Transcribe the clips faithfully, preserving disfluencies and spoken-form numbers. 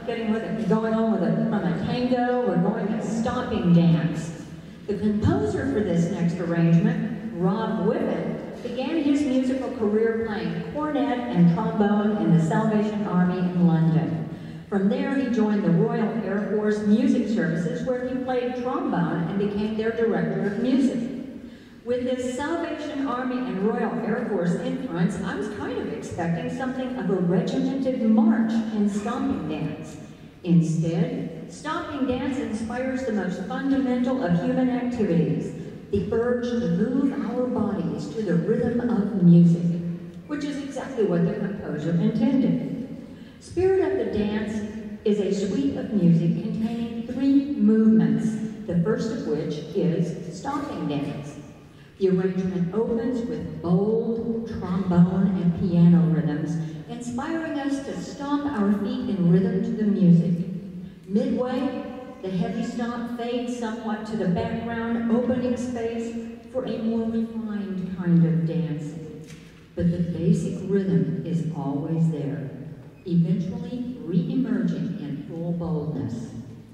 getting with it, going on with it from a tango, we're going to stomping dance. The composer for this next arrangement, Rob Wiffin, began his musical career playing cornet and trombone in the Salvation Army in London. From there, he joined the Royal Air Force Music Services, where he played trombone and became their director of music. With his Salvation Army and Royal Air Force influence, I was kind of expecting something of a regimented march in stomping dance. Instead, stomping dance inspires the most fundamental of human activities, the urge to move our bodies to the rhythm of music, which is exactly what the composer intended. Spirit of the Dance is a suite of music containing three movements, the first of which is stomping dance. The arrangement opens with bold trombone and piano rhythms, inspiring us to stomp our feet in rhythm to the music. Midway, the heavy stomp fades somewhat to the background, opening space for a more refined kind of dancing. But the basic rhythm is always there, eventually re-emerging in full boldness.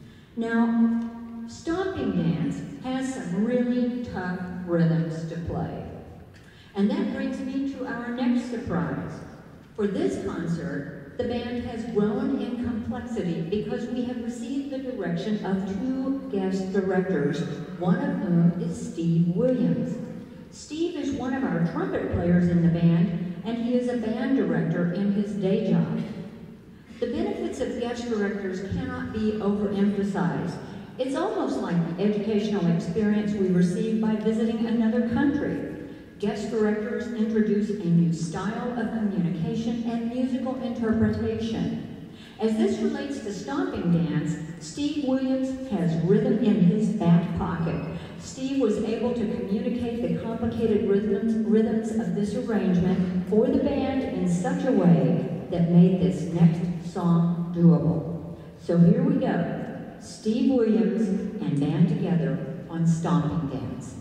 Now, stomping dance has some really tough rhythms to play. And that brings me to our next surprise. For this concert, the band has grown in complexity because we have received the direction of two guest directors, one of whom is Steve Williams. Steve is one of our trumpet players in the band, and he is a band director in his day job. The benefits of guest directors cannot be overemphasized. It's almost like the educational experience we receive by visiting another country. Guest directors introduce a new style of communication and musical interpretation. As this relates to stomping dance, Steve Williams has rhythm in his back pocket. Steve was able to communicate the complicated rhythms, rhythms of this arrangement for the band in such a way that made this next song doable. So here we go. Steve Williams and BandTogether on Stomping Dance.